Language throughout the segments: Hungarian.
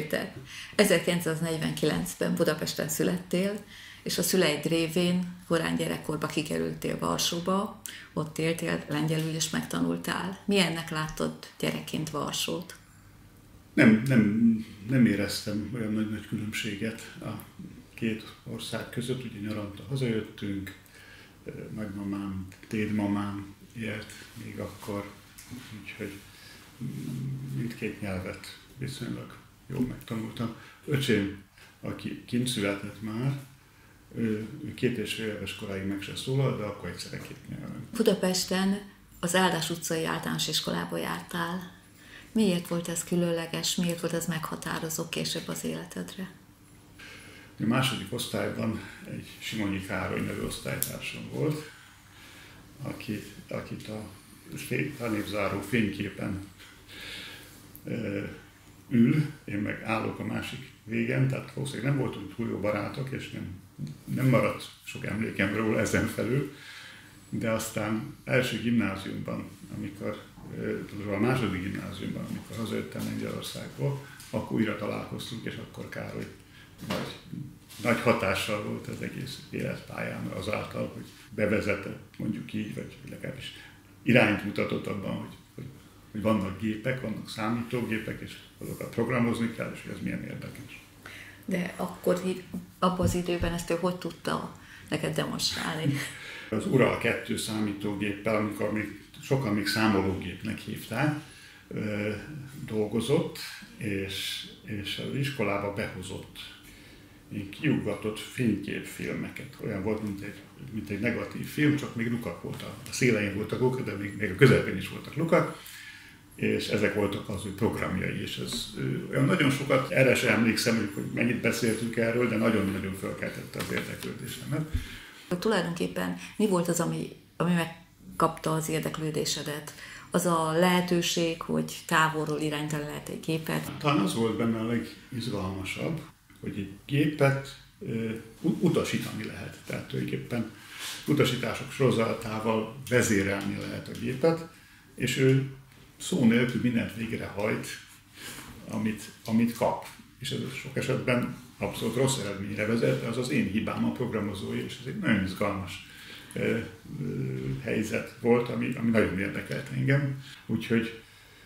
Péter, 1949-ben Budapesten születtél, és a szüleid révén korán gyerekkorba kikerültél Varsóba, ott éltél, lengyelül is megtanultál. Milyennek láttad gyerekként Varsót? Nem éreztem olyan nagy különbséget a két ország között, ugye nyaranta hazajöttünk, nagymamám, dédmamám élt még akkor, úgyhogy mindkét nyelvet viszonylag jól megtanultam. Öcsém, aki kint született már, ő 2,5 éves koráig meg se szólal, de akkor egyszerre két nyelven. Budapesten az Áldás utcai általános iskolába jártál. Miért volt ez különleges, miért volt ez meghatározó később az életedre? A második osztályban egy Simonyi Károly nevű osztálytársam volt, akit a tanévzáró fényképen ül, én meg állok a másik végen, tehát valószínűleg nem voltunk túl jó barátok, és nem maradt sok emlékem róla ezen felül, de aztán első gimnáziumban, a második gimnáziumban, amikor hazajöttem Lengyelországból, akkor újra találkoztunk, és akkor Károly nagy hatással volt az egész életpályámra azáltal, hogy bevezetett, mondjuk így, vagy legalábbis irányt mutatott abban, hogy vannak gépek, vannak számítógépek, és azokat programozni kell, és ez milyen érdekes. De akkor abban az időben ezt ő hogy tudta neked demonstrálni? Az Ural 2 számítógéppel, amikor sokan még számológépnek hívták, dolgozott, és az iskolába behozott kiugatott fényképfilmeket. Olyan volt, mint egy negatív film, csak még lukak voltak. A szélein voltak lukak, de még a közepén is voltak lukak, és ezek voltak az ő programjai, és ez olyan nagyon sokat, erre sem emlékszem, hogy mennyit beszéltünk erről, de nagyon-nagyon felkeltette az érdeklődésemet. Tulajdonképpen mi volt az, ami megkapta az érdeklődésedet? Az a lehetőség, hogy távolról irányítani lehet egy gépet? Talán az volt benne a legizgalmasabb, hogy egy gépet utasítani lehet. Tehát tulajdonképpen utasítások sorozatával vezérelni lehet a gépet, és ő szó nélkül mindent végrehajt, amit kap. És ez sok esetben abszolút rossz eredményre vezet, de az az én hibám a programozói, és ez egy nagyon izgalmas helyzet volt, ami nagyon érdekelt engem. Úgyhogy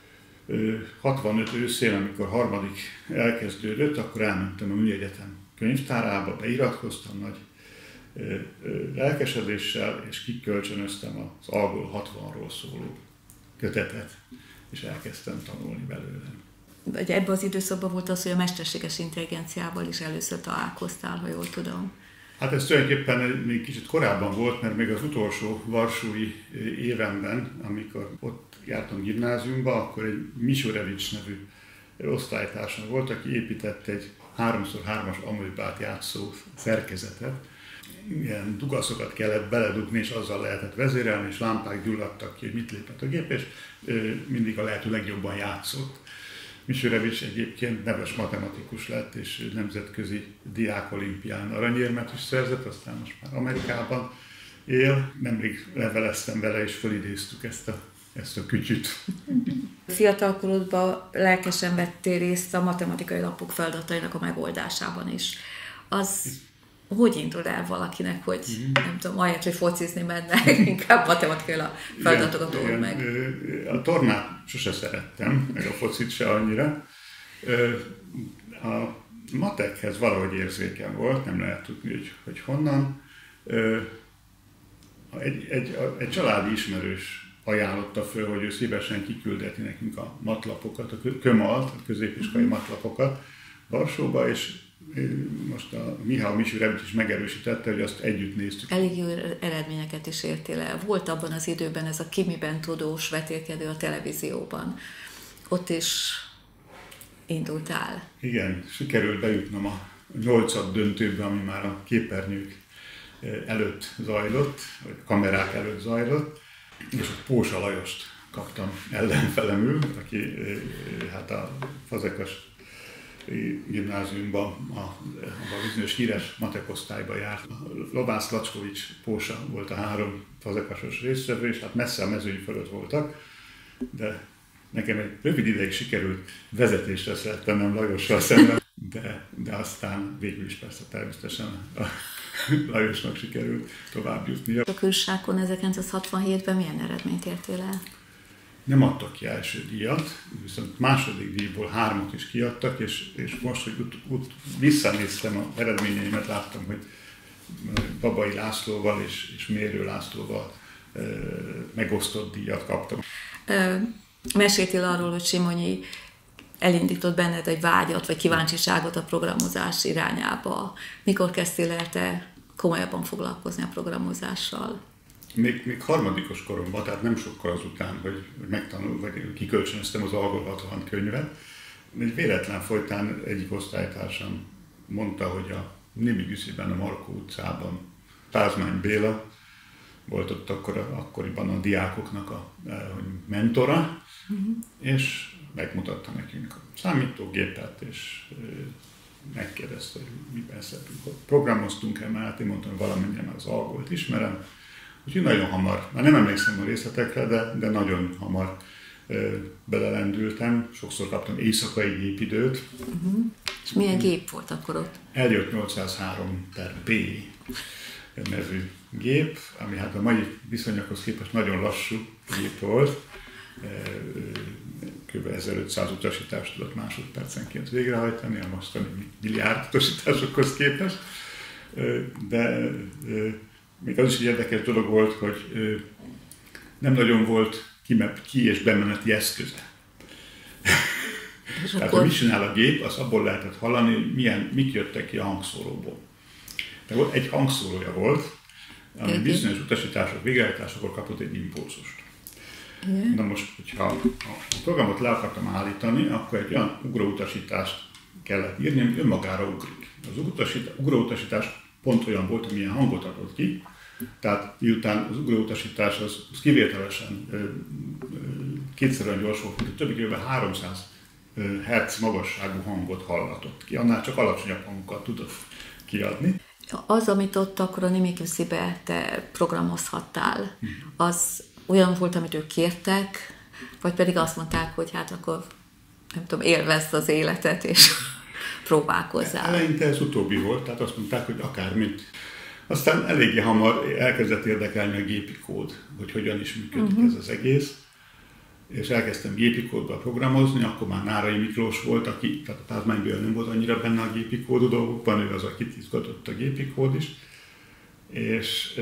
65 őszén, amikor harmadik elkezdődött, akkor elmentem a Műegyetem könyvtárába, beiratkoztam nagy lelkesedéssel, és kikölcsönöztem az Algol 60-ról szóló kötetet, és elkezdtem tanulni belőle. Ebben az időszakban volt az, hogy a mesterséges intelligenciával is először találkoztál, ha jól tudom. Hát ez tulajdonképpen még kicsit korábban volt, mert még az utolsó varsói évemben, amikor ott jártam gimnáziumba, akkor egy Misurevich nevű osztálytársam volt, aki épített egy 3x3-as amöbát játszó szerkezetet. Ilyen dugaszokat kellett beledugni, és azzal lehetett vezérelni, és lámpák gyulladtak ki, hogy mit lépett a gép, és mindig a lehető legjobban játszott. Misurevich egyébként neves matematikus lett, és nemzetközi diákolimpián aranyérmet is szerzett, aztán most már Amerikában él. Nemrég leveleztem vele, és felidéztük ezt a kütyüt. Fiatalkorodban lelkesen vettél részt a matematikai lapok feladatainak a megoldásában is. Az hogy indul el valakinek, hogy nem tudom, ahelyett, hogy focizni menne, inkább matematikai feladatokat old meg? A tornát sose szerettem, meg a focit se annyira. A matekhez valahogy érzéken volt, nem lehet tudni, hogy honnan. Egy családi ismerős ajánlotta föl, hogy ő szívesen kiküldeti nekünk a matlapokat, a kömalt, a középiskolai matlapokat Varsóba, és most a Mihály Misurevich is megerősítette, hogy azt együtt néztük. Elég jó eredményeket is értél el. Volt abban az időben ez a Kimiben tudós vetélkedő a televízióban. Ott is indultál. Igen, sikerült bejutnom a 8. döntőbe, ami már a képernyők előtt zajlott, vagy a kamerák előtt zajlott, és ott Pósa Lajost kaptam ellenfelemül, aki hát a Fazekas gimnáziumban a bizonyos híres matekosztályba járt. Lovász, Lackovics, Pósa volt a 3 fazekasos résztvevő, és hát messze a mezőny fölött voltak, de Nekem egy rövid ideig sikerült vezetésre szerettem Lajossal szemben, de aztán végül is persze természetesen a Lajosnak sikerült tovább jutnia. A külságon 1967-ben milyen eredményt értél el? Nem adtak ki első díjat, viszont második díjból 3 is kiadtak, és most, hogy visszanéztem az eredményeimet, láttam, hogy Babai Lászlóval és Mérő Lászlóval megosztott díjat kaptam. Meséltél arról, hogy Simonyi elindított benned egy vágyat, vagy kíváncsiságot a programozás irányába. Mikor kezdtél el te komolyabban foglalkozni a programozással? Még harmadikos koromban, tehát nem sokkal azután, hogy vagy kikölcsönöztem az Algol 60 könyvet. Egy véletlen folytán egyik osztálytársam mondta, hogy a Nimigüsziben, a Markó utcában Pázmány Béla volt ott akkoriban a diákoknak a mentora, és megmutatta nekünk a számítógépet, és megkérdezte, hogy miben szeretünk. Programoztunk-e már, én mondtam, hogy valamennyire már az Algolt ismerem. Úgyhogy nagyon hamar, már nem emlékszem a részletekre, de nagyon hamar belelendültem. Sokszor kaptam éjszakai gépidőt. És milyen gép volt akkor ott? Elliott 803/B nevű gép, ami hát a mai viszonyokhoz képest nagyon lassú gép volt. Kb. 1500 utasítást tudott másodpercenként végrehajtani, a mostani milliárd utasításokhoz képest. De még az is egy érdekes dolog volt, hogy nem nagyon volt ki- és bemeneti eszköze. Tehát, hogy mit csinál a gép, az abból lehetett hallani, mik jöttek ki a hangszóróból. De egy hangszórója volt, ami bizonyos utasítások végrehajtásakor kapott egy impulzust. Na most, hogyha a programot le akartam állítani, akkor egy olyan ugróutasítást kellett írni, ami önmagára ugrik. Az ugróutasítás pont olyan volt, amilyen hangot adott ki, tehát miután az ugróutasítás az kivételesen kétszer olyan gyors volt, mint a többi kb. 300 Hz magasságú hangot hallatott ki, annál csak alacsonyabb hangokat tudott kiadni. Az, amit ott akkor a Nimigüszibe te programozhattál, az olyan volt, amit ők kértek, vagy pedig azt mondták, hogy hát akkor nem tudom, élvezd az életet, és próbálkozzál. Eleinte ez utóbbi volt, tehát azt mondták, hogy akármit. Aztán eléggé hamar elkezdett érdekelni a gépi kód, hogy hogyan is működik ez az egész. És elkezdtem gépi kódba programozni, akkor már Nárai Miklós volt, tehát a Pázmány Béla nem volt annyira benne a gépi kódú dolgokban, ő az, akit izgatott a gépi kód is. És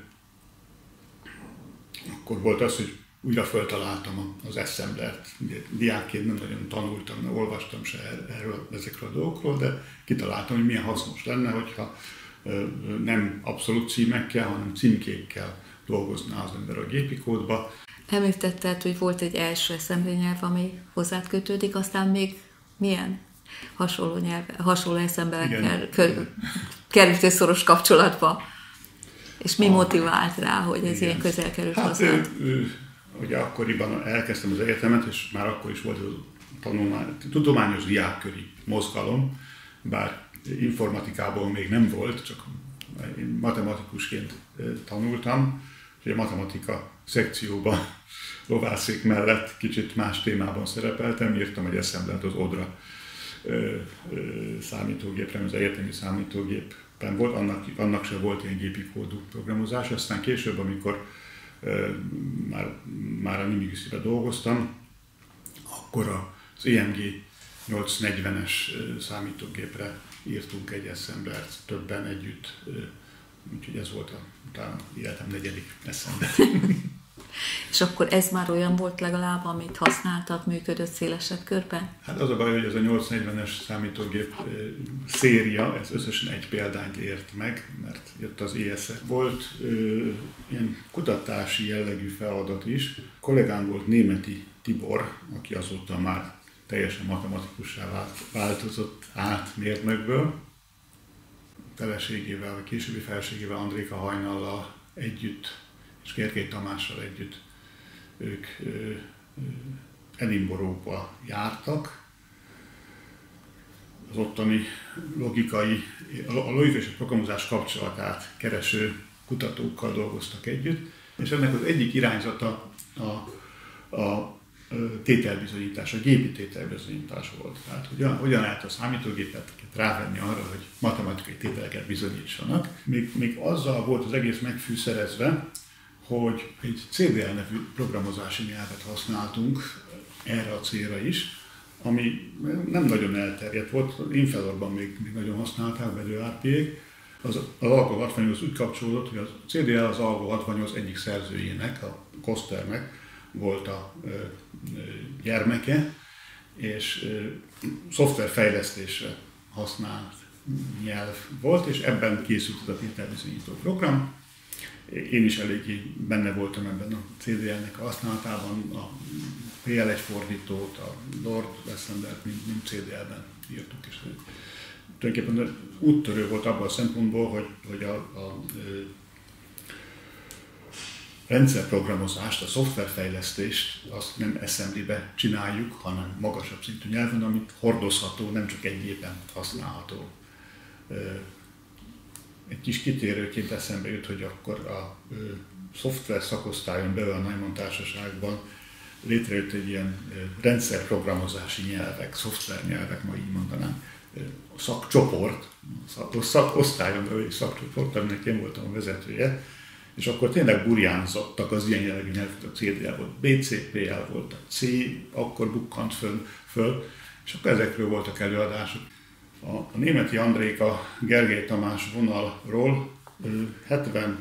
akkor volt az, hogy újra föltaláltam az Assemblert. Diákként nem nagyon tanultam, olvastam se ezekről a dolgokról, de kitaláltam, hogy milyen hasznos lenne, hogyha nem abszolút címekkel, hanem címkékkel dolgozná az ember a gépi kódba. Említetted, hogy volt egy első assembly nyelv, ami hozzád kötődik, aztán még milyen hasonló assemblerekkel kerültél szoros kapcsolatba? És mi motivált rá, hogy ez ilyen közel került hozzád? Ugye akkoriban elkezdtem az egyetemet, és már akkor is volt tudományos diákköri mozgalom, bár informatikából még nem volt, csak én matematikusként tanultam, és a matematika szekcióban lovászék mellett kicsit más témában szerepeltem, írtam egy assemblert az Odra számítógépre, az egyetemi számítógépen volt, annak sem volt ilyen gépi kódú programozás, aztán később, amikor már a Nimigüszibe dolgoztam, akkor az EMG 840-es számítógépre írtunk egy assemblert többen együtt, úgyhogy ez volt utána életem 4. assembler. És akkor ez már olyan volt legalább, amit használtak, működött szélesebb körben? Hát az a baj, hogy ez a 840-es számítógép széria, ez összesen egy példányt ért meg, mert jött az ESE. Volt ilyen kutatási jellegű feladat is. Kollégám volt Németi Tibor, aki azóta már teljesen matematikussá változott át mérnökből. Feleségével, vagy későbbi feleségével, Andréka Hajnallal együtt, és Gergely Tamással együtt ők Edinburghba jártak. Az ottani logikai és a programozás kapcsolatát kereső kutatókkal dolgoztak együtt, és ennek az egyik irányzata a tételbizonyítás, a gépi tételbizonyítás volt. Tehát hogyan lehet a számítógépet rávenni arra, hogy matematikai tételeket bizonyítsanak. Még azzal volt az egész megfűszerezve, hogy egy CDL nevű programozási nyelvet használtunk erre a célra is, ami nem nagyon elterjedt volt, Infelorban még nagyon használták, bedőárpiék. Az Algo 68 úgy kapcsolódott, hogy a CDL az Algo 68 egyik szerzőjének, a Kosternek volt a gyermeke, és szoftverfejlesztésre használt nyelv volt, és ebben készült ez a tételbizonyító program. Én is eléggé benne voltam ebben a CDL-nek a használatában, a PL1 fordítót, a Lord Westlandert mind CDL-ben írtuk, és tulajdonképpen úttörő volt abban a szempontból, hogy a rendszerprogramozást, a szoftverfejlesztést azt nem assembly-be csináljuk, hanem magasabb szintű nyelven, amit hordozható, nem csak egy gépen használható. Egy kis kitérőként eszembe jut, hogy akkor a szoftver szakosztályon belül a Neumann Társaságban létrejött egy ilyen rendszerprogramozási nyelvek, szoftvernyelvek, ma így mondanám, szakcsoport, szakosztályon belül egy szakcsoport, aminek én voltam a vezetője, és akkor tényleg burjánzottak az ilyen jellegű nyelvek, a CDL volt, BCPL volt, a C, akkor bukkant föl, és akkor ezekről voltak előadások. A Németi Andréka Gergely Tamás vonalról 74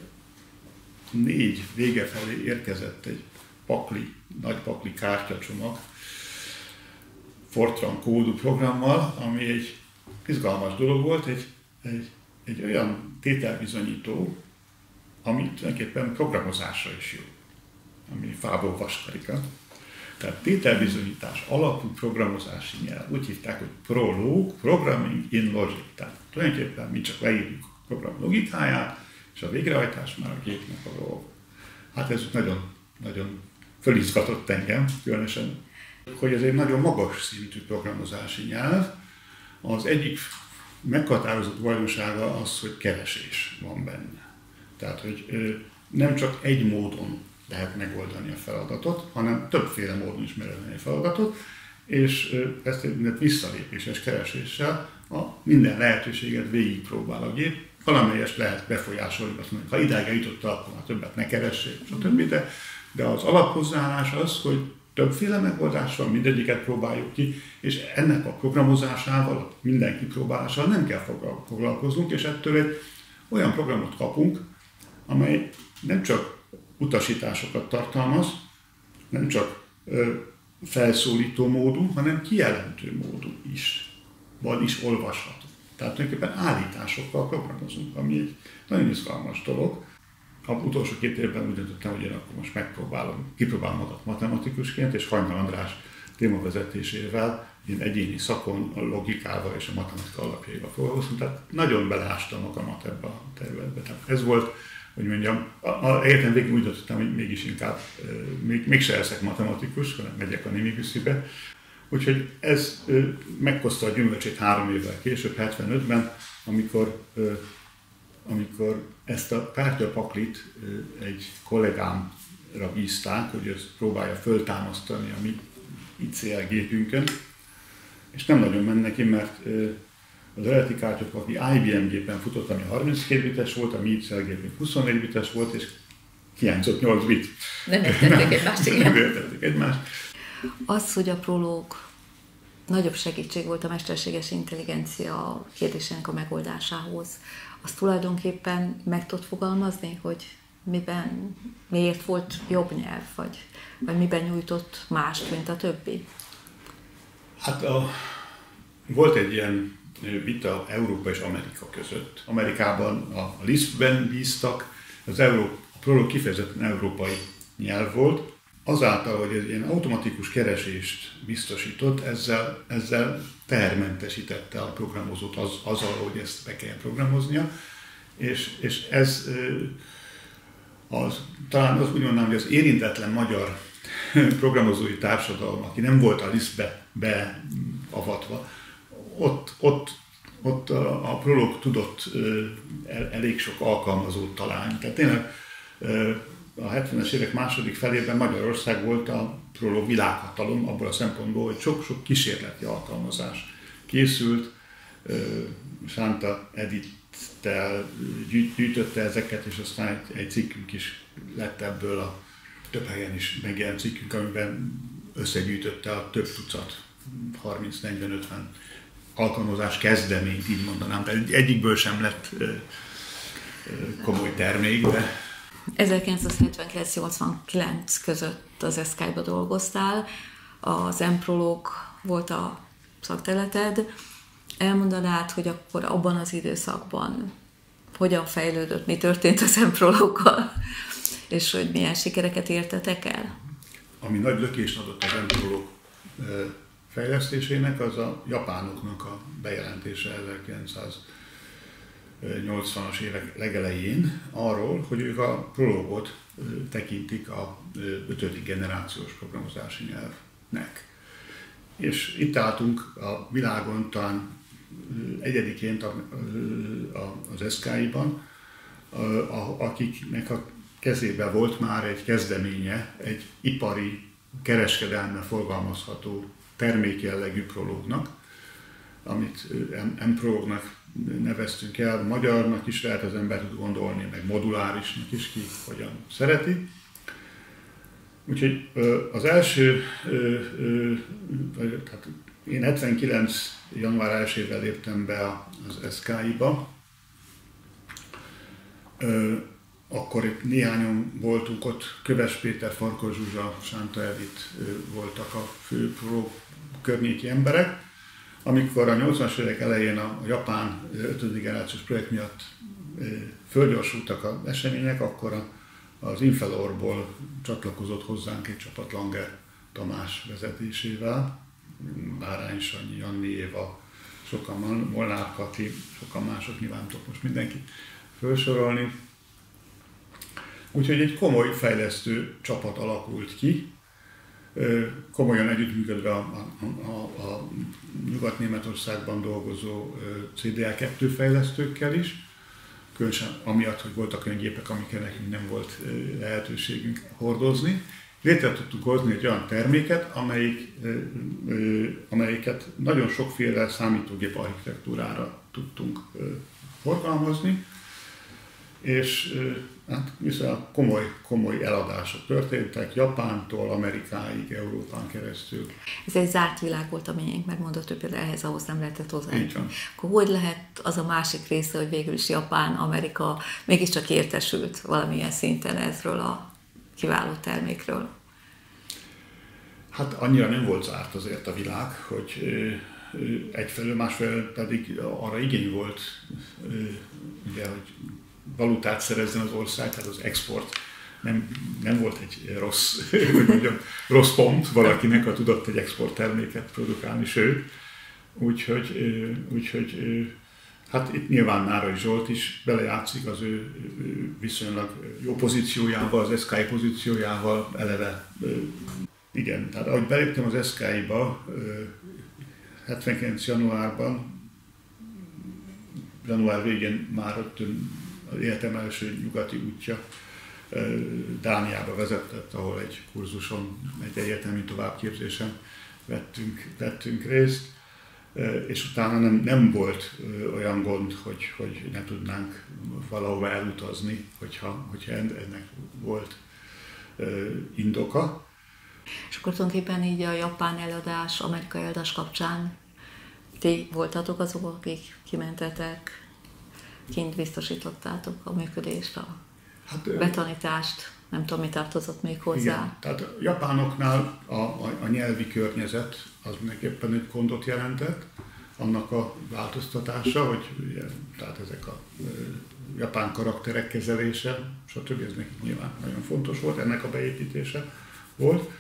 vége felé érkezett egy nagy pakli kártyacsomag Fortran kódú programmal, ami egy izgalmas dolog volt, egy olyan tételbizonyító, ami tulajdonképpen programozásra is jó, ami fából vaskarika. Tehát tételbizonyítás alapú programozási nyelv. Úgy hívták, hogy Prolog, Programming in Logic. Tehát tulajdonképpen mi csak leírjuk a program logikáját, és a végrehajtás már a gépnek a dolog. Hát ez nagyon, nagyon fölizgatott engem, különösen, hogy ez egy nagyon magas szintű programozási nyelv. Az egyik meghatározott tulajdonsága az, hogy keresés van benne. Tehát, hogy nem csak egy módon lehet megoldani a feladatot, hanem többféle módon is megoldani a feladatot, és ezt egy visszalépéses kereséssel minden lehetőséget végigpróbál a gép. Valamelyest lehet befolyásolni, azt mondjuk, ha idáig jutottál, akkor már többet ne keressék, stb. De az alaphozzáállás az, hogy többféle megoldás van, mindegyiket próbáljuk ki, és ennek a programozásával, minden kipróbálásával nem kell foglalkoznunk, és ettől egy olyan programot kapunk, amely nem csak utasításokat tartalmaz, nem csak felszólító módú, hanem kijelentő módú is, vagy is olvasható. Tehát tulajdonképpen állításokkal programozunk, ami egy nagyon izgalmas dolog. Az utolsó 2 évben úgy döntöttem, hogy én akkor most kipróbálom magam matematikusként, és Hajnal András témavezetésével, én egyéni szakon, a logikával és a matematika alapjaival foglalkoztam, tehát nagyon beleástam magamat ebbe a területbe. Tehát ez volt, hogy mondjam, az egyetem végén úgy döntöttem, hogy mégis inkább, mégse leszek matematikus, hanem megyek a Némigüsszibe. Úgyhogy ez meghozta a gyümölcsét 3 évvel később, 75-ben, amikor ezt a kártyapaklit egy kollégámra bízták, hogy ezt próbálja föltámasztani a mi ICL gépünkön, és nem nagyon ment neki, mert az eredeti kártyapakli IBM gépen futott, ami 32 bites volt, a mi ICL gépünk 24 bites volt, és hiányzott 8 bit. Nem értették egymást, igen. Nem értették egymást. Az, hogy a Prolog nagyobb segítség volt a mesterséges intelligencia kérdésének a megoldásához, azt tulajdonképpen meg tudod fogalmazni, hogy miért volt jobb nyelv, vagy miben nyújtott mást, mint a többi? Hát volt egy ilyen vita Európa és Amerika között. Amerikában a Lispben bíztak, a Prolog kifejezetten európai nyelv volt. Azáltal, hogy egy ilyen automatikus keresést biztosított, ezzel tehermentesítette a programozót azzal, hogy ezt be kell programoznia, és ez talán azt úgy mondanám, hogy az érintetlen magyar programozói társadalom, aki nem volt a Lispbe beavatva, ott a Prolog tudott elég sok alkalmazót találni. Tehát tényleg a 70-es évek második felében Magyarország volt a prolog világhatalom, abból a szempontból, hogy sok-sok kísérleti alkalmazás készült. Sánta Edittel gyűjtötte ezeket, és aztán egy cikkünk is lett ebből, a több helyen is megjelent cikkünk, amiben összegyűjtötte a több tucat, 30-40-50 alkalmazás kezdeményt, így mondanám, de egyikből sem lett komoly termék, de... 1979-89 között az SKI-ba dolgoztál, az M-Prolog volt a szakterületed. Elmondanád, hogy akkor abban az időszakban hogyan fejlődött, mi történt az M-Prologgal, és hogy milyen sikereket értetek el? Ami nagy lökést adott az M-Prolog fejlesztésének, az a japánoknak a bejelentése 1980-as évek legelején arról, hogy ők a Prologot tekintik a 5. generációs programozási nyelvnek. És itt álltunk a világon talán egyediként az SKI-ban, akiknek a kezében volt már egy kezdeménye, egy ipari, kereskedelme forgalmazható termékjellegű prológnak, amit M-prológnak neveztünk el, magyarnak is lehet az ember tud gondolni, meg modulárisnak is, ki hogyan szereti. Úgyhogy az első, tehát én 79. január 1-ével léptem be az SKI-ba, akkor itt néhányan voltunk ott, Köves Péter, Farkas Zsuzsa, Sánta Edit voltak a fő pro környéki emberek. Amikor a 80-as évek elején a japán 5. generációs projekt miatt fölgyorsultak az események, akkor az Infelorból csatlakozott hozzánk egy csapat Langer Tamás vezetésével, Bárány Sanyi, Janni Éva, sokan Molnár Kati, sokan mások, nyilván tudok most mindenkit felsorolni. Úgyhogy egy komoly fejlesztő csapat alakult ki, komolyan együttműködve a Nyugat-Németországban dolgozó CDL2 fejlesztőkkel is, különösen amiatt, hogy voltak olyan gépek, amiket nekünk nem volt lehetőségünk hordozni. Létre tudtuk hozni egy olyan terméket, amelyiket nagyon sokféle számítógép architektúrára tudtunk forgalmazni, és hát viszont komoly eladások történtek, Japántól, Amerikáig, Európán keresztül. Ez egy zárt világ volt a miénk, megmondott, hogy például ahhoz nem lehetett hozzájutni. Így van. Akkor hogy lehet az a másik része, hogy végül is Japán, Amerika mégiscsak értesült valamilyen szinten ezről a kiváló termékről? Hát annyira nem volt zárt azért a világ, hogy egyfelől, másfelől pedig arra igény volt, ugye, hogy valutát szerezzen az ország, tehát az export nem volt egy rossz pont valakinek, ha tudott egy export terméket produkálni, sőt. Úgyhogy hát itt nyilván Nárai Zsolt is belejátszik az ő viszonylag jó pozíciójával, az SKI pozíciójával eleve. Igen, tehát ahogy beléptem az SKI-ba 79. január végén már rögtön az életem első nyugati útja Dániába vezetett, ahol egy kurzuson, egy egyetemi továbbképzésen vettünk részt, és utána nem volt olyan gond, hogy ne tudnánk valahova elutazni, hogyha ennek volt indoka. És akkor tulajdonképpen így a japán eladás, amerikai eladás kapcsán ti voltatok azok, akik kimentetek, kint biztosítottátok a működést, a betanítást, nem tudom, mi tartozott még hozzá. Igen, tehát a japánoknál a nyelvi környezet az mindenképpen egy gondot jelentett, annak a változtatása, hogy ugye, tehát ezek a japán karakterek kezelése, stb. Ez nekik nyilván nagyon fontos volt, ennek a beépítése volt.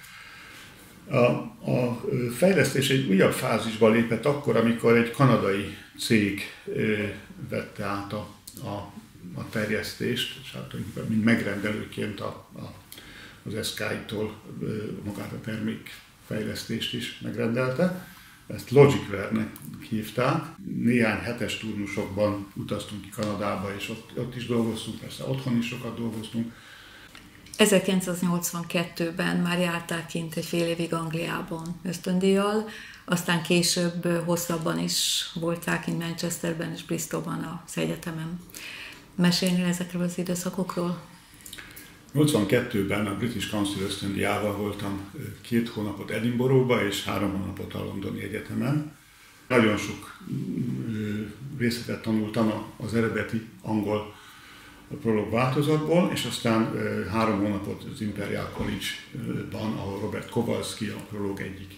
A fejlesztés egy újabb fázisba lépett akkor, amikor egy kanadai cég vette át a terjesztést, és hát mint megrendelőként az SKI-tól magát a termékfejlesztést is megrendelte. Ezt Logicware-nek hívták. Néhány hetes turnusokban utaztunk ki Kanadába, és ott is dolgoztunk, persze otthon is sokat dolgoztunk. 1982-ben már jártál kint egy fél évig Angliában ösztöndíjjal, aztán később hosszabban is voltál kint Manchesterben és Bristolban az egyetemen. Mesélnél ezekről az időszakokról? 82-ben a British Council ösztöndíjával voltam 2 hónapot Edinburghba és 3 hónapot a Londoni Egyetemen. Nagyon sok részletet tanultam az eredeti angol prolog változatból, és aztán 3 hónapot az Imperial College-ban, ahol Robert Kowalski a prolog egyik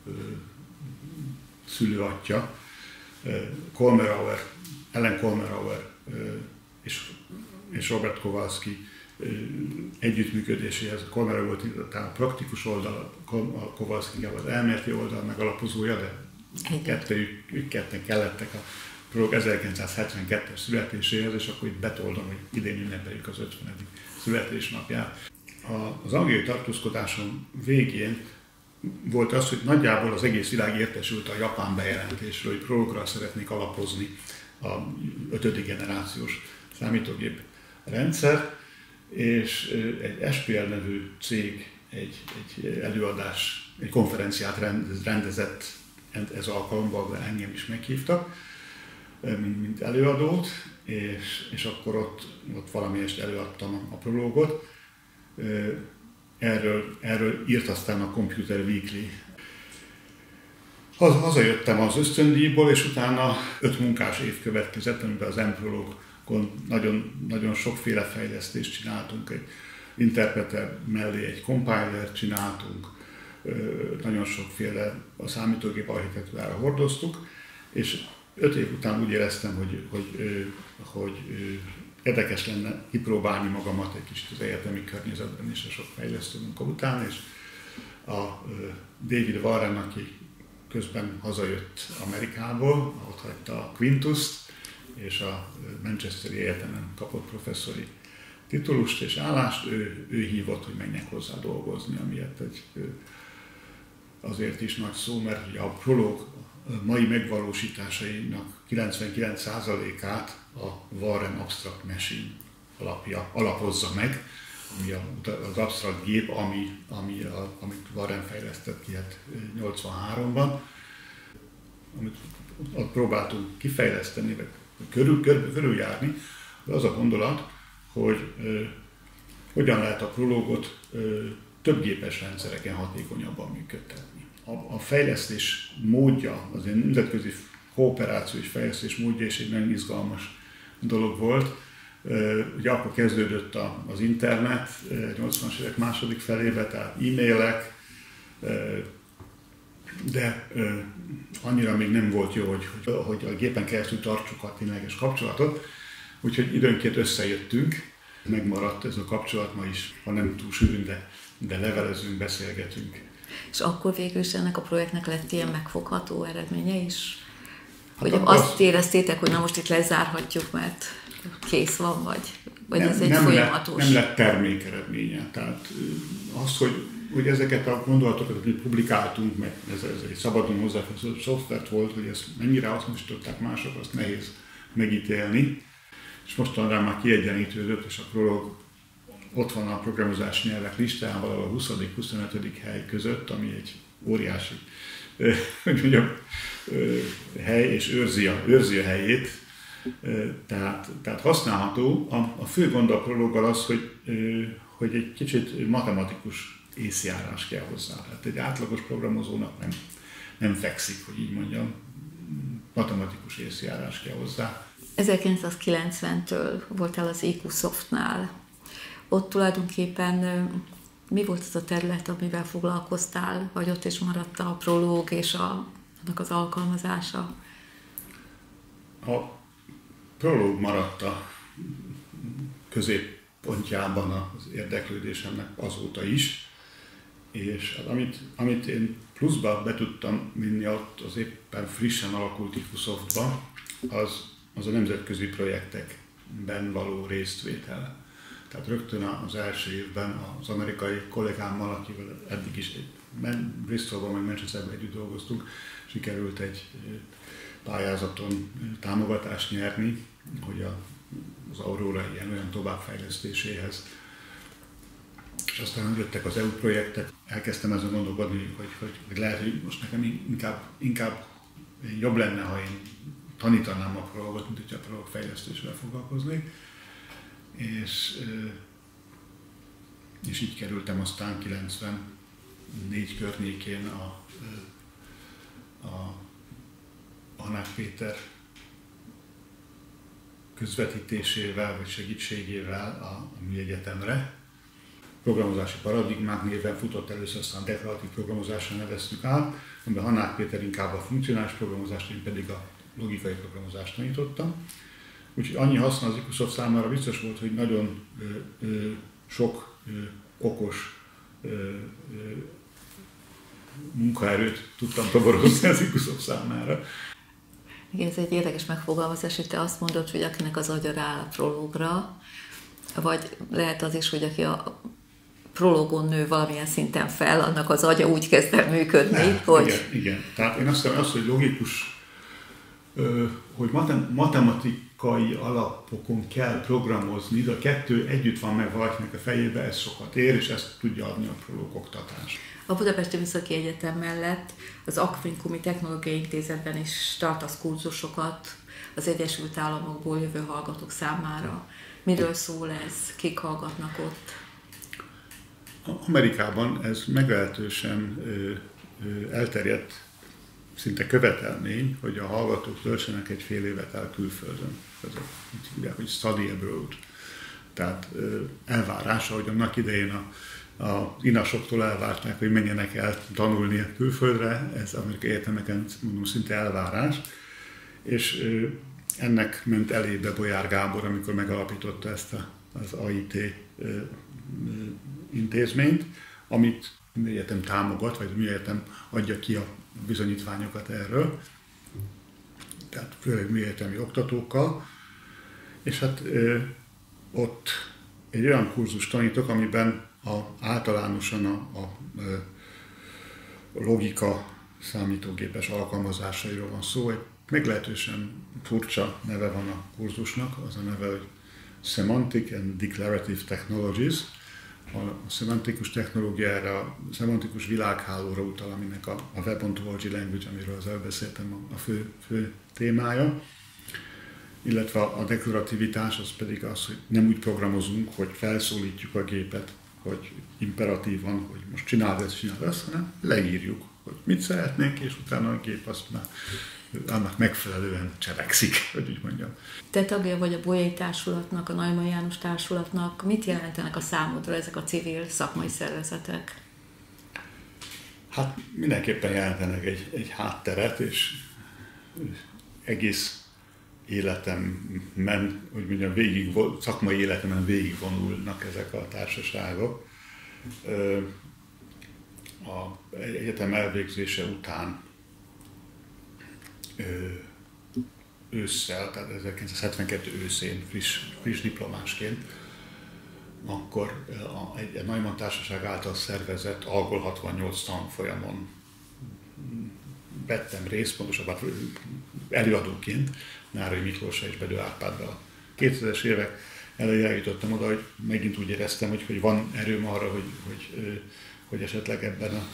szülőatja, Ellen Kolmerauer és Robert Kowalski együttműködéséhez. Kolmerauer volt a praktikus oldal, a Kowalski az elméleti oldal megalapozója, de ők ketten kellettek a prolog 1972-es születéséhez, és akkor itt betoldom, hogy idén ünnepeljük az 50. születésnapját. Az angliai tartózkodásom végén volt az, hogy nagyjából az egész világ értesült a japán bejelentésről, hogy prologra szeretnék alapozni a 5. generációs számítógép rendszer, és egy SPL nevű cég egy konferenciát rendezett ez alkalommal, engem is meghívtak, mint előadót, és akkor ott valamelyest előadtam a prológot. Erről írt aztán a Computer Weekly. Hazajöttem az ösztöndíjból, és utána 5 munkás év következett, amiben az M-prologon nagyon sokféle fejlesztést csináltunk. Egy interpreter mellé egy compiler csináltunk, nagyon sokféle a számítógép architektúrára hordoztuk, és 5 év után úgy éreztem, hogy érdekes lenne kipróbálni magamat egy kicsit az egyetemi környezetben is a sok fejlesztő munka után, és a David Warren, aki közben hazajött Amerikából, ott hagyta a Quintust, és a Manchesteri Egyetemen kapott professzori titulust és állást, ő hívott, hogy menjek hozzá dolgozni, amiért azért is nagy szó, mert a prolog mai megvalósításainak 99%-át a Warren Abstract Machine alapozza meg, ami az absztrakt gép, amit Warren fejlesztett ki 83-ban, amit ott próbáltunk kifejleszteni, vagy körüljárni, de az a gondolat, hogy hogyan lehet a prologot több gépes rendszereken hatékonyabban működtetni. A fejlesztés módja, az egy nemzetközi kooperáció és fejlesztés módja is egy nagyon izgalmas dolog volt. Ugye akkor kezdődött az internet, 80-as évek második felébe, tehát e-mailek, de annyira még nem volt jó, hogy a gépen keresztül tartsuk a tényleges kapcsolatot, úgyhogy időnként összejöttünk, megmaradt ez a kapcsolat ma is, ha nem túl sűrűn, de levelezünk, beszélgetünk. És akkor végül is ennek a projektnek lett ilyen megfogható eredménye is? Hogy azt éreztétek, hogy na most itt lezárhatjuk, mert kész van, vagy ez egy folyamatos? Nem lett termékeredménye. Tehát az, hogy ezeket a gondolatokat publikáltunk, mert ez egy szabadon hozzáférhető szoftvert volt, hogy ezt mennyire hasznosították mások, azt nehéz megítélni. És mostanra már kiegyenlítődött, és a prolog ott van a programozási nyelvek listáján valahol a 20.-25. hely között, ami egy óriási hely, és őrzi a helyét. Tehát használható. A fő gond a prologgal az, hogy egy kicsit matematikus észjárás kell hozzá. Tehát egy átlagos programozónak nem fekszik, hogy így mondjam, matematikus észjárás kell hozzá. 1990-től voltál az EQSoftnál. Ott tulajdonképpen mi volt az a terület, amivel foglalkoztál, vagy ott is maradt a prológ és annak az alkalmazása? A prológ maradt a középpontjában az érdeklődésemnek azóta is, és amit én pluszba be tudtam vinni ott az éppen frissen alakult EQSoftba, az a nemzetközi projektekben való résztvétel. Tehát rögtön az első évben az amerikai kollégámmal, akivel eddig is Bristolban, meg Manchesterben együtt dolgoztunk, sikerült egy pályázaton támogatást nyerni, hogy az Aurora ilyen-olyan továbbfejlesztéséhez És aztán jöttek az EU projektek, elkezdtem ezen gondolkodni, hogy lehet, hogy most nekem inkább jobb lenne, ha én tanítanám a Prologot, mint hogyha a Prolog fejlesztésével foglalkoznék. És így kerültem aztán 94 környékén a Hanák Péter közvetítésével vagy segítségével a műegyetemre. Programozási paradigmák néven futott először, aztán deklaratív programozásra neveztük át, amiben Hanák Péter inkább a funkcionális programozást, én pedig a logikai programozást tanítottam. Úgyhogy annyi haszna az Ikusoft számára biztos volt, hogy nagyon sok okos munkaerőt tudtam toborozni az Ikusoft számára. Igen, ez egy érdekes megfogalmazás, hogy te azt mondod, hogy akinek az agya rááll a Prologra, vagy lehet az is, hogy aki a Prologon nő valamilyen szinten fel, annak az agya úgy kezd el működni, hogy... Igen. Tehát én azt hiszem, hogy logikus, hogy matematikai alapokon kell programozni, de a kettő együtt van meg valakinek a fejébe, ez sokat ér, és ezt tudja adni a Prolog oktatás. A Budapesti Műszaki Egyetem mellett az Aquincumi Technológiai Intézetben is tartasz kurzusokat az Egyesült Államokból jövő hallgatók számára. Miről szól ez? Kik hallgatnak ott? Amerikában ez meglehetősen elterjedt szinte követelmény, hogy a hallgatók töltsenek egy fél évet el külföldön. Ez úgy hívják, hogy study abroad. Tehát elvárás, ahogy annak idején a inasoktól elvárták, hogy menjenek el tanulni a külföldre, ez amerikai egyetemeken mondom szinte elvárás. És ennek ment elébe Bolyár Gábor, amikor megalapította ezt az AIT intézményt, amit a műegyetem támogat, vagy a műegyetem adja ki a bizonyítványokat erről, tehát főleg műegyetemi oktatókkal, és hát ott egy olyan kurzus tanítok, amiben általánosan a logika számítógépes alkalmazásairól van szó. Egy meglehetősen furcsa neve van a kurzusnak, az a neve, hogy Semantic and Declarative Technologies. A szemantikus technológiára, a szemantikus világhálóra utal, aminek a Web Ontology Language, amiről az elbeszéltem, a fő témája. Illetve a deklarativitás az pedig az, hogy nem úgy programozunk, hogy felszólítjuk a gépet, hogy imperatívan, hogy most csináld ezt, hanem leírjuk, hogy mit szeretnénk, és utána a gép azt már annak megfelelően cselekszik, hogy úgy mondjam. Te tagja vagy a Bolyai Társulatnak, a Neumann János Társulatnak. Mit jelentenek a számodra ezek a civil szakmai szervezetek? Hát mindenképpen jelentenek egy hátteret, és egész életemben, hogy mondjam, szakmai életemben végigvonulnak ezek a társaságok. A egyetem elvégzése után ősszel, tehát 1972 őszén friss diplomásként, akkor egy Neumann Társaság által szervezett Algol 68 tanfolyamon vettem részt, pontosabban előadóként, Nárai Miklóssal és Bedő Árpáddal. A 2000-es évek elején eljutottam oda, hogy megint úgy éreztem, hogy van erőm arra, hogy esetleg ebben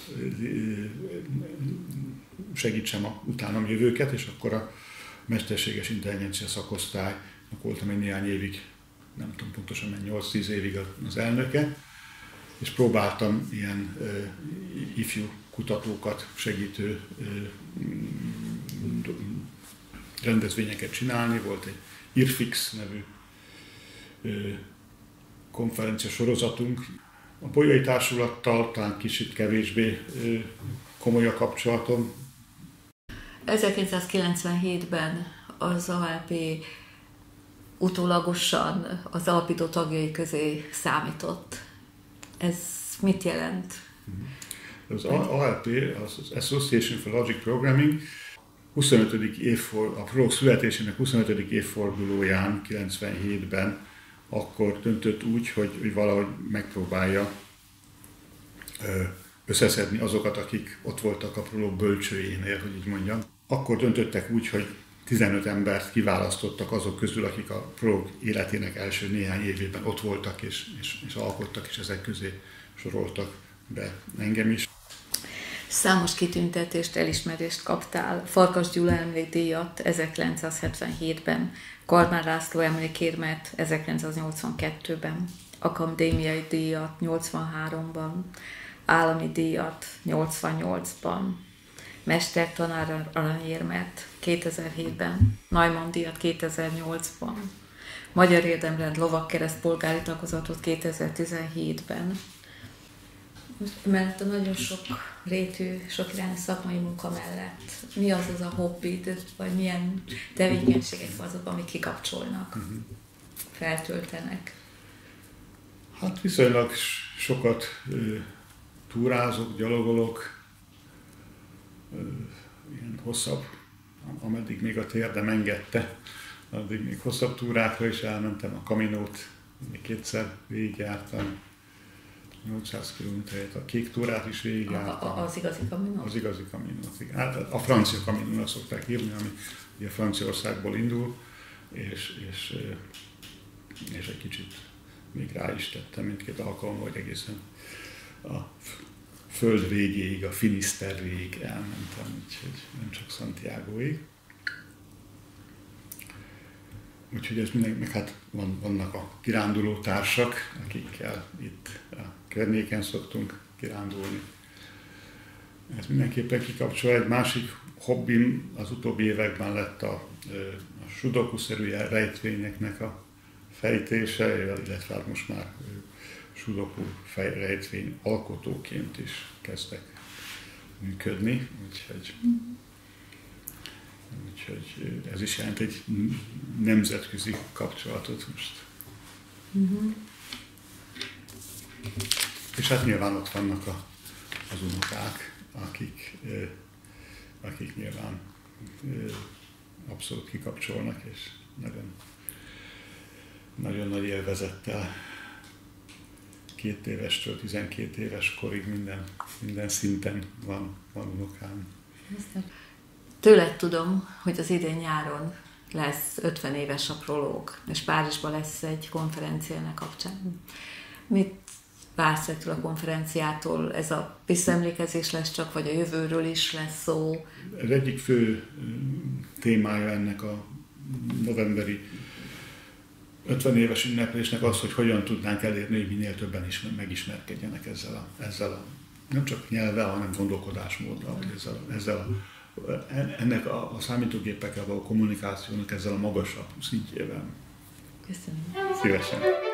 segítsem a utánam jövőket, és akkor a mesterséges intelligencia szakosztálynak voltam egy néhány évig, nem tudom pontosan, 8-10 évig az elnöke, és próbáltam ilyen ifjú kutatókat segítő rendezvényeket csinálni. Volt egy IRFIX nevű konferencia sorozatunk. A Bolyai Társulattal talán kicsit kevésbé komoly a kapcsolatom. 1997-ben az ALP utólagosan az alapító tagjai közé számított. Ez mit jelent? Az ALP, az Association for Logic Programming, a Prolog születésének 25. évfordulóján, 97-ben akkor döntött úgy, hogy valahogy megpróbálja összeszedni azokat, akik ott voltak a Prolog bölcsőjénél, hogy így mondjam. Akkor döntöttek úgy, hogy 15 embert kiválasztottak azok közül, akik a Prolog életének első néhány évében ott voltak és alkottak, és ezek közé soroltak be engem is. Számos kitüntetést, elismerést kaptál. Farkas Gyula emlékdíjat 1977-ben, Kalmár László emlékérmet 1982-ben, akadémiai díjat 83-ban, állami díjat 88-ban, mestertanár aranyérmet 2007-ben, Neumann díjat 2008-ban, Magyar Érdemrend Lovagkereszt polgári tagozatot 2017-ben. Mert a nagyon sok rétű, sok irányú szakmai munka mellett mi az a hobbid, vagy milyen tevékenységek azok, amik kikapcsolnak, feltöltenek? Hát viszonylag sokat túrázok, gyalogolok, ilyen hosszabb, ameddig még a térdem engedte, addig még hosszabb túrákra is elmentem, a Caminót még kétszer végigjártam, 800 km-et, a Kék túrát is végigjártam. Az igazi Caminót? Az igazi Caminót, igen. Hát a francia Caminóra szokták írni, ami ugye Franciaországból indul, és egy kicsit még rá is tettem mindkét alkalommal, hogy egészen a föld végéig, a Finiszterréig elmentem, úgyhogy nem csak Santiagoig. Úgyhogy ez meg hát vannak a kiránduló társak, akikkel itt a környéken szoktunk kirándulni. Ez mindenképpen kikapcsol. Egy másik hobbim az utóbbi években lett a sudoku-szerű rejtvényeknek a fejtése, illetve most már sudoku rejtvény alkotóként is kezdtek működni, úgyhogy ez is jelent egy nemzetközi kapcsolatot most. És hát nyilván ott vannak az unokák, akik nyilván abszolút kikapcsolnak, és nagyon nagy élvezettel 2 évestől 12 éves korig minden szinten van unokám. Tőled tudom, hogy az idén nyáron lesz 50 éves a prológ, és Párizsban lesz egy konferencia ennek kapcsán. Mit vársz ettől a konferenciától? Ez a visszaemlékezés lesz csak, vagy a jövőről is lesz szó? Ez egyik fő témája ennek a novemberi 50 éves ünneplésnek az, hogy hogyan tudnánk elérni, hogy minél többen is megismerkedjenek ezzel a nem csak nyelvvel, hanem gondolkodásmóddal, vagy ennek a számítógépekkel való kommunikációnak ezzel a magasabb szintjével. Köszönöm. Szívesen.